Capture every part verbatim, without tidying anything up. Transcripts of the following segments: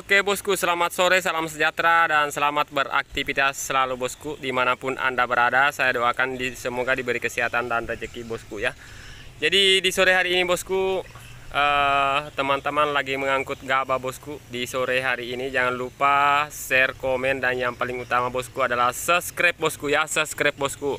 Oke bosku, selamat sore, salam sejahtera, dan selamat beraktivitas selalu bosku dimanapun Anda berada. Saya doakan di, semoga diberi kesehatan dan rezeki bosku ya. Jadi di sore hari ini bosku, teman-teman uh, lagi mengangkut gabah bosku. Di sore hari ini jangan lupa share, komen, dan yang paling utama bosku adalah subscribe bosku ya, subscribe bosku.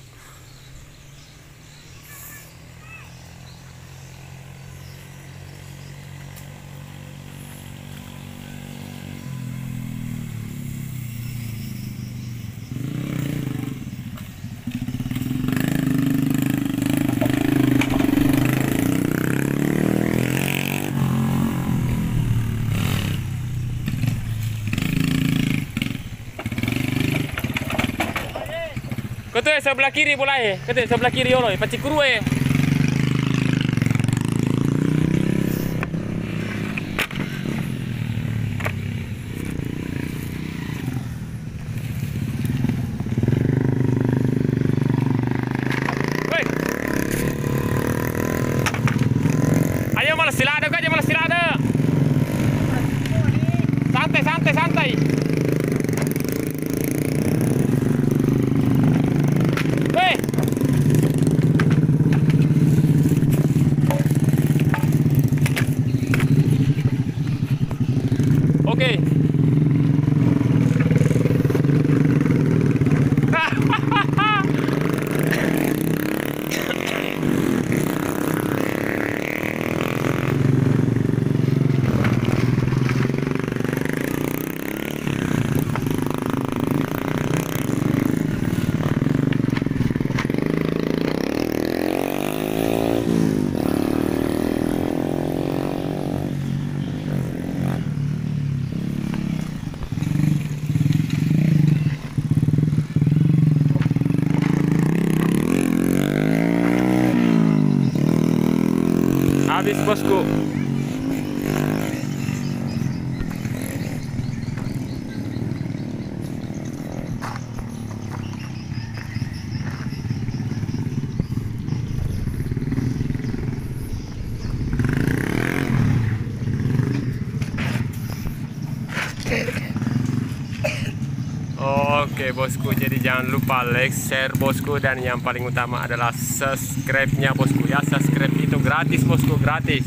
Ketua sebelah kiri boleh, ketua sebelah kiri oleh pacik kurue. Woi. Ayo malas silada aja malas silada. Santai santai santai. Oke. Habis bosku. Oke bosku, jadi jangan lupa like, share bosku, dan yang paling utama adalah subscribe-nya bosku ya. Subscribe itu gratis bosku, gratis.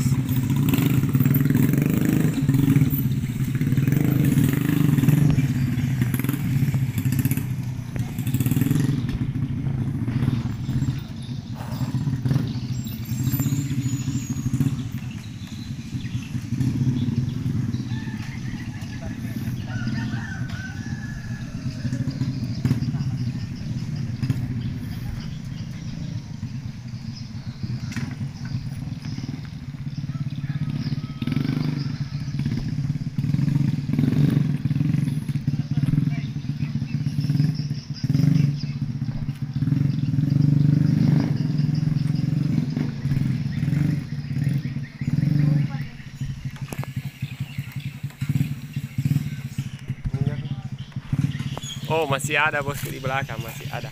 Oh, masih ada bosku di belakang, masih ada.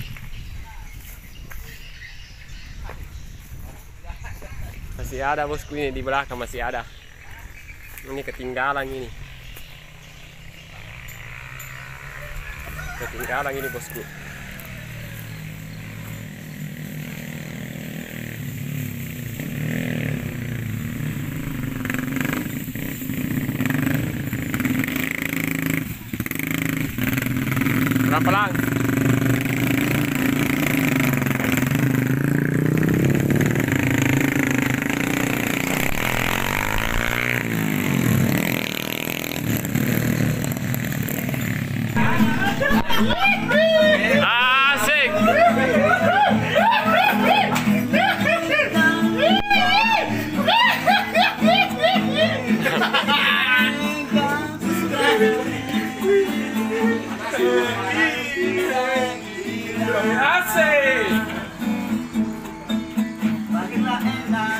Masih ada bosku ini di belakang, masih ada. Ini ketinggalan ini. Ketinggalan ini bosku. Pelan-pelan. Asik. Asik. Makinlah enak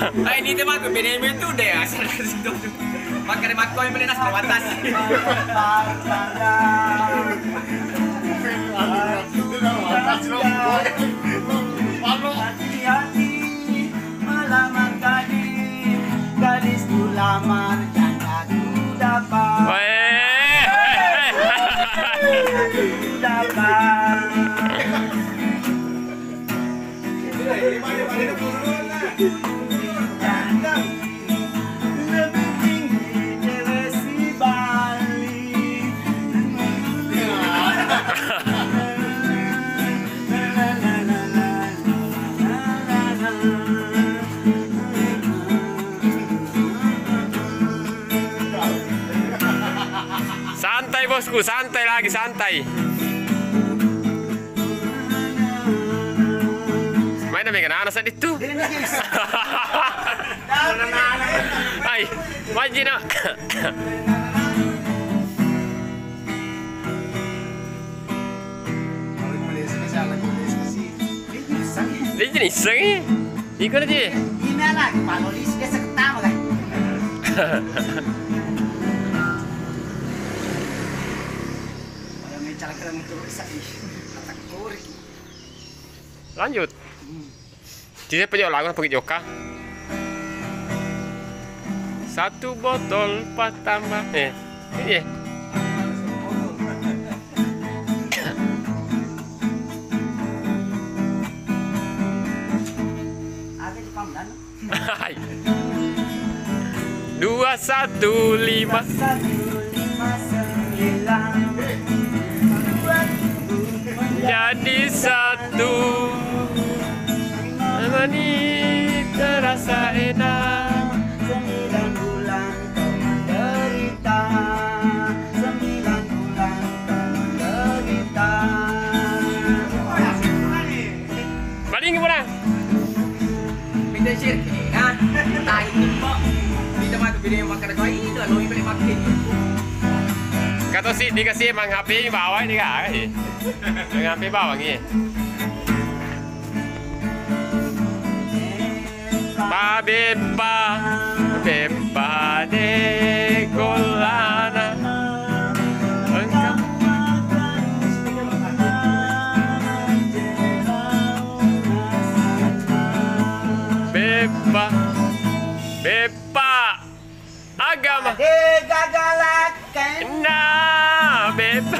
Ay, ini teman ko, binayang mo ito deh. Asal ka situ. Magkarimat ko yung malinas kawatas. Hati-hati melamar gadis, gadis ku lamar dan aku dapat. Dapat. Lebih tinggi dari Bali. Santai bosku, santai lagi, santai. Main demi kan anak itu. Ay, majina. Dia jenis seng. Ikut aja. Gimana? Kalau di sini seketama kan? Lanjut. Jadi penjual lagu pergi Joka. Satu botol empat tambah. Eh, ini. Ada di Pamulan. Dua satu lima. Satu lima sembilan. Jadi satu. Ini terasa enak. Sembilan bulan kau menderita. Sembilan bulan kau menderita. Baling mana? Minta share ha? Tayo mo. Dito man binayang makan ko. Ay, ito ano yung balik makin. Kata si dikasih emang H P bawah ini kak. Emang H P bawah ni. Pa bebba, bebba de golana. Bebba, bebba, agama. Gagalakan. Nah, bebba.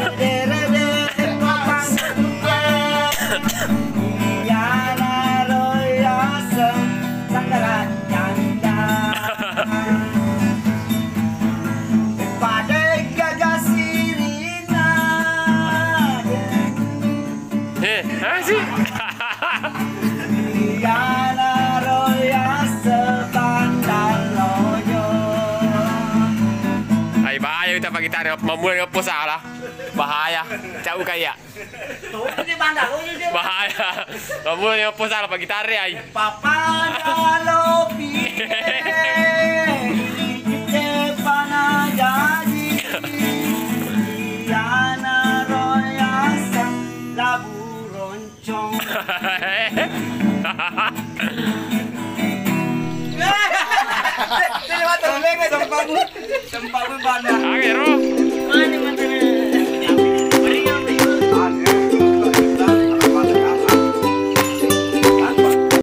Ay bahaya kita pagi tadi memulai ngepus salah. Bahaya, jauh kayak. Bahaya. Memulai ngepus salah pagi tadi ay. Papa lopi. Pana jadi. Yana royasa labu roncong. Sini mata lagi sampamu. Sampamu bana. Oke,